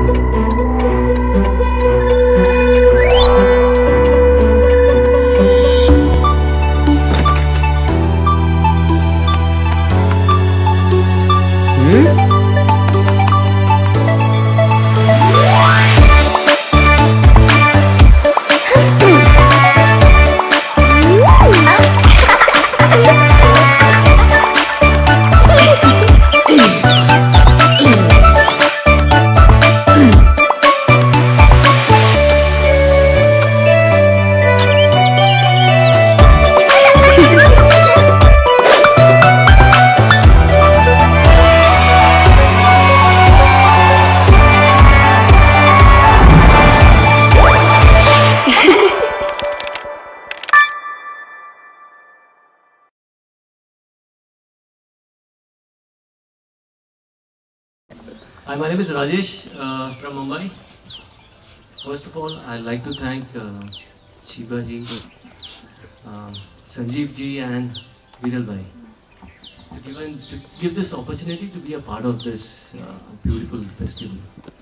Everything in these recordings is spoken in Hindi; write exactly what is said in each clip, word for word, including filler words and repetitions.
Hi, my name is Rajesh uh, from Mumbai. First of all, I'd like to thank uh, Shiba ji, uh, Sanjeev ji and Viral bhai to give, to give this opportunity to be a part of this uh, beautiful festival.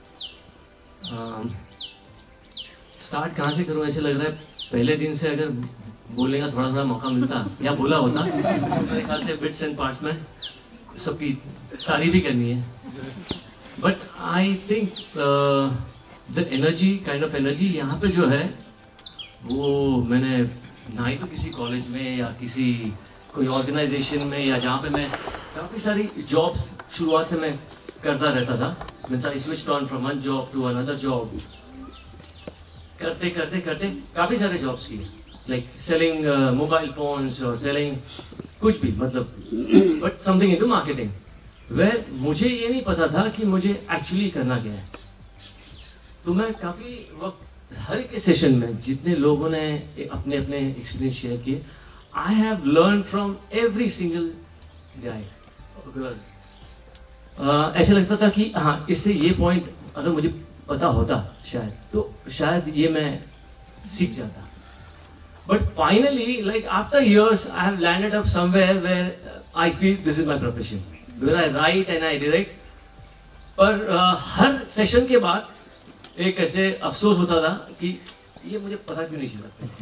Um, start कहाँ से करूँ ऐसे लग रहा है पहले दिन से अगर बोलने का थोड़ा थोड़ा मौका मिलता या बोला होता मेरे ख्याल से बिट्स एंड पार्ट्स में सबकी तारीफ ही करनी है. But I think uh, the energy, kind of energy यहाँ पे जो है वो मैंने ना ही तो किसी कॉलेज में या किसी कोई ऑर्गेनाइजेशन में या जहाँ पे मैं काफ़ी सारी जॉब्स शुरुआत से मैं करता रहता था. Means I switched on from one job to another job करते करते करते काफ़ी सारे जॉब्स किए लाइक सेलिंग मोबाइल फोन्स और सेलिंग कुछ भी मतलब बट समथिंग इनटू मार्केटिंग. वह मुझे ये नहीं पता था कि मुझे एक्चुअली करना क्या है. तो मैं काफ़ी वक्त हर एक सेशन में जितने लोगों ने अपने अपने एक्सपीरियंस शेयर किए I have learn from every single guy girl. ऐसे लगता था कि हाँ इससे ये पॉइंट अगर मुझे पता होता शायद तो शायद ये मैं सीख जाता. But finally like after years I have landed up somewhere where I feel this is my profession. Where I write and I direct. पर uh, हर सेशन के बाद एक ऐसे अफसोस होता था कि ये मुझे पता क्यों नहीं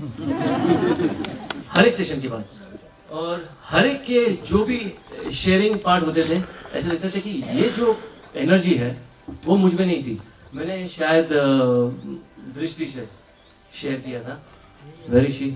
चला. हर एक सेशन के बाद और हर एक के जो भी शेयरिंग पार्ट होते थे ऐसे लगता था कि ये जो एनर्जी है वो मुझ में नहीं थी. मैंने शायद दृष्टि से शेयर किया था वेरी शी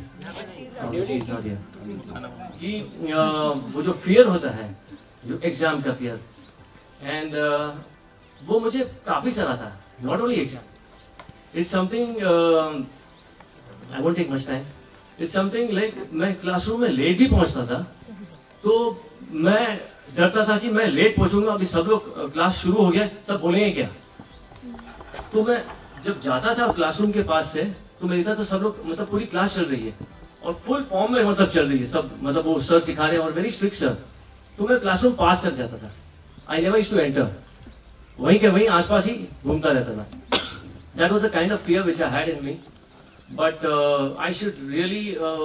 कि वो जो फियर होता है जो एग्जाम का फियर एंड uh, वो मुझे काफ़ी सारा था. Not only exam it's something I won't take much time. It's something like मैं क्लासरूम में लेट भी पहुंचता था तो मैं डरता था कि मैं लेट पहुंचूंगा अभी सब लोग क्लास शुरू हो गया सब बोलेंगे क्या. तो मैं जब जाता था क्लासरूम के पास से तो मैं देखता था सब लोग मतलब पूरी क्लास चल रही है और फुल फॉर्म में मतलब चल रही है सब मतलब वो सर सिखा रहे हैं और वेरी स्ट्रिक्ट सर. तो मैं क्लासरूम पास कर जाता था. I never used to enter. वहीं के वहीं आसपास ही घूमता रहता था. That was the kind of fear which I had in me. But I should really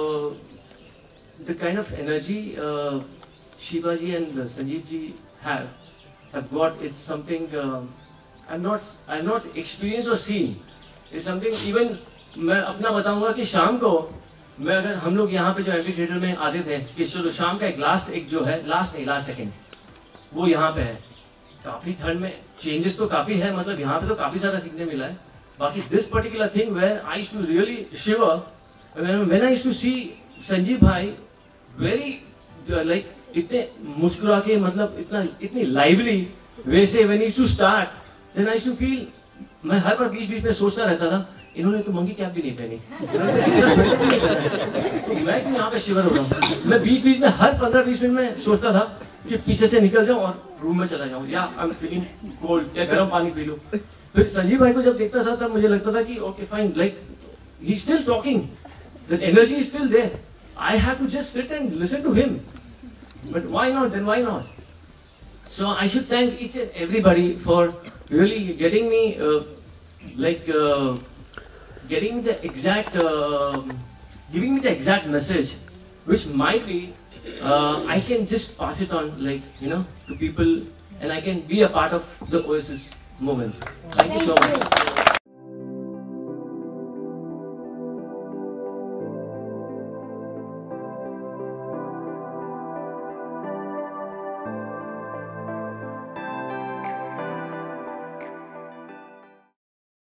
the kind of energy Shiva ji and Sanjeev ji have have got. It's something I am not I am not experience और सीन. इट्स समथिंग इवन मैं अपना बताऊंगा कि शाम को मैं अगर हम लोग यहाँ पे जो एम्फी थिएटर में आते थे कि चलो शाम का एक लास्ट एक जो है लास्ट नहीं लास्ट सेकंड वो यहाँ पे है. काफ़ी ठंड में चेंजेस तो काफ़ी है मतलब यहाँ पे तो काफ़ी सारा सीखने मिला है. बाकी this particular thing where I used to really shiver when I used to see Sanjeev भाई वेरी लाइक इतने मुस्कुरा के मतलब इतना इतनी लाइवली वैसे when used to start then I used to feel. मैं हर बार बीच बीच में सोचता रहता था इन्होंने तो मंगी कैप भी नहीं पहनी तो मैं क्यों यहाँ पे शिवर हो रहा हूँ. मैं बीच बीच में हर पंद्रह बीस मिनट में सोचता था कि पीछे से निकल जाऊँ और रूम में चला जाऊँ या आई एम फीलिंग कोल्ड या गर्म पानी पी लूँ. फिर संजीव भाई को जब देखता था तब मुझे लगता था कि okay fine like he still talking that energy is still there. I have to just sit and listen to him. But why not then why not. So I should thank each and everybody for really getting me like getting the exact, uh, giving me the exact message, which might be, uh, I can just pass it on, like you know, to people, and I can be a part of the Oasis moment. Thank you so much.